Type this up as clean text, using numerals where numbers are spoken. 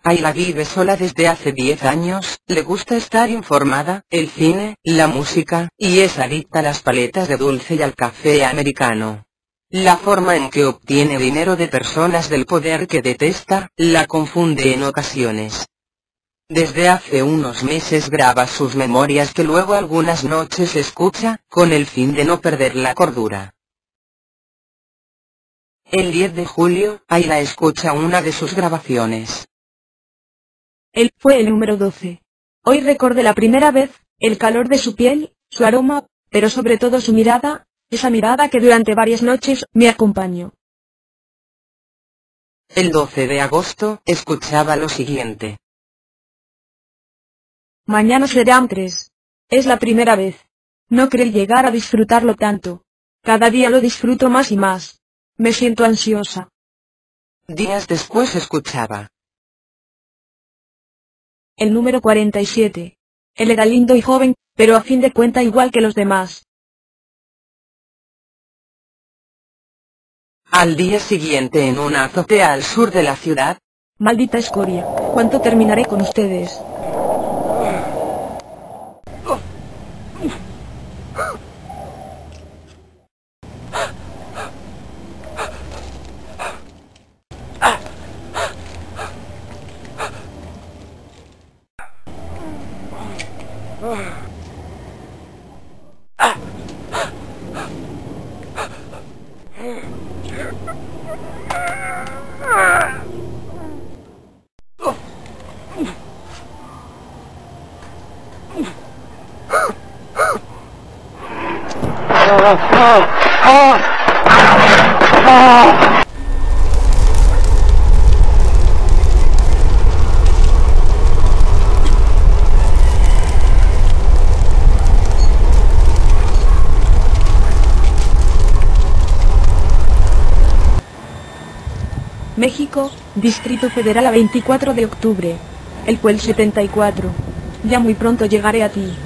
Ayla vive sola desde hace 10 años, le gusta estar informada, el cine, la música, y es adicta a las paletas de dulce y al café americano. La forma en que obtiene dinero de personas del poder que detesta, la confunde en ocasiones. Desde hace unos meses graba sus memorias que luego algunas noches escucha, con el fin de no perder la cordura. El 10 de julio, Ayla escucha una de sus grabaciones. Él fue el número 12. Hoy recordé la primera vez, el calor de su piel, su aroma, pero sobre todo su mirada, esa mirada que durante varias noches me acompañó. El 12 de agosto, escuchaba lo siguiente. Mañana serán 3. Es la primera vez. No creí llegar a disfrutarlo tanto. Cada día lo disfruto más y más. Me siento ansiosa. Días después escuchaba. El número 47. Él era lindo y joven, pero a fin de cuentas igual que los demás. Al día siguiente en una azotea al sur de la ciudad. Maldita escoria, ¿cuánto terminaré con ustedes? México, Distrito Federal a 24 de octubre. Él fue el 74. Ya muy pronto llegaré a ti.